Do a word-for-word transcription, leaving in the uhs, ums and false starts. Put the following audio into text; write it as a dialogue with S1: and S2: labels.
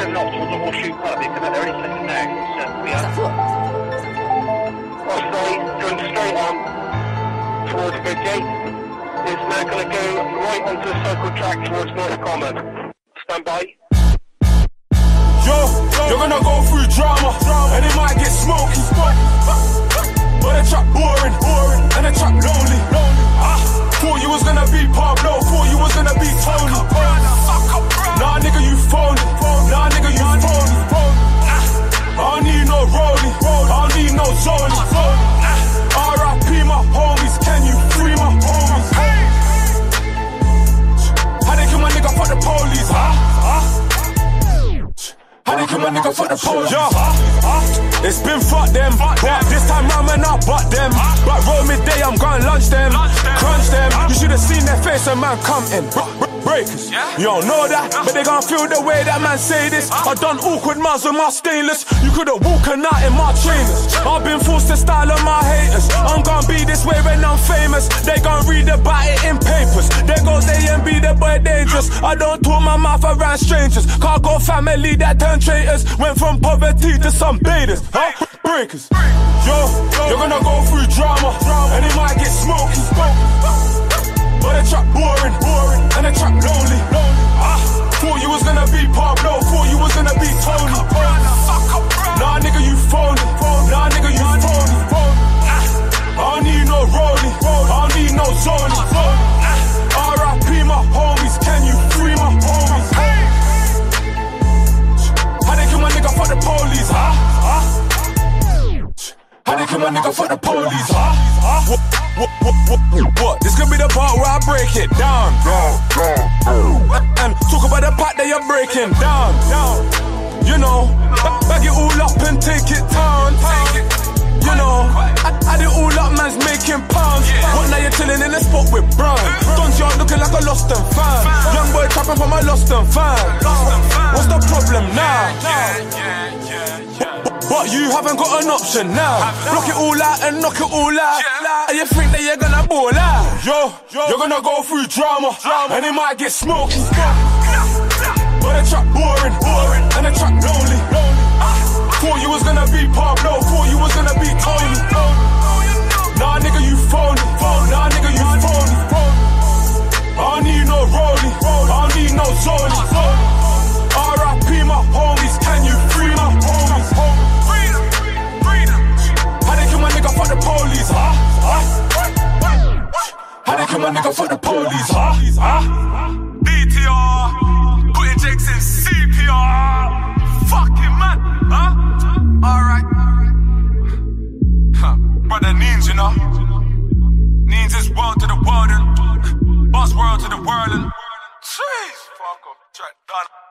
S1: driven off towards the Horseshoe Pub. You can they're only second now. So we are. Cross straight, going straight on towards Bridgegate. It's now going to go right onto the cycle track towards North Common. Stand by.
S2: Yo, you're gonna go through drama, and it might get smoky. But the trap boring, boring, and the trap lonely. Ah, thought you was gonna be Pablo, thought you was gonna be Tony. Nah, nigga, you phony. Nah, nigga, you phony. I don't need no rollie, I don't need no zony. R I P my homies, can you free my homies? How they kill my nigga for the police, huh? How they kill my nigga for the police? Yeah. It's been fuck them, but this time round man I butt them. But roll midday, I'm going lunch them, crunch them. You should have seen their face, a man come in. Breakers, you don't know that, but they gon' feel the way that man say this. I done awkward miles with my stainless. You could've walked a night in my trainers. I've been forced to style on my haters. I'm gon' be this way when I'm famous. They gon' read about it in papers. There goes A and B, the boy dangerous. I don't talk my mouth around strangers. Can't go family that turn traitors. Went from poverty to some baiters, huh? Breakers. Yo, you're gonna go through drama, and it might get smoky. But the trap boring, boring, and the trap lonely. Ah, thought you was gonna be Pablo, thought you was gonna be Tony. Nah, nigga, you phony. Nah, nigga, you phony. I don't need no rollie, I don't need no zony. R I P my homies, can you free my homies? How they kill my nigga for the police, huh? How they kill my nigga for the police, huh? What, what, what, what, what? This could be the part where I break it down, down, down, down. And talk about the part that you're breaking down, down. You know, bag it all up and take it down. You know, add it all up, man's making pounds. What now you're chilling in the spot with Brown? Don't you looking like a lost and fan? Young boy trapping for my lost and fan. What's the problem now? But you haven't got an option now. Block it all out and knock it all out. And you think that you're gonna ball out? Yo, you're gonna go through drama, and it might get smoky. But the trap boring, boring, and the trap lonely. Thought you was gonna be Pablo, thought you was gonna be Tony. Nah, nigga, you phony. Nah, nigga, you phony. I don't need no rollie, I don't need no zony. R I P my homies, can you free my homies? How they kill my nigga for the police, huh? How they kill my nigga for the police, huh? D T R, putting Jakes in C P R. Fucking man, huh? Alright. Huh. Brother Neens, you know. Neens is world to the world and boss world to the world and jeez, fuck up, done.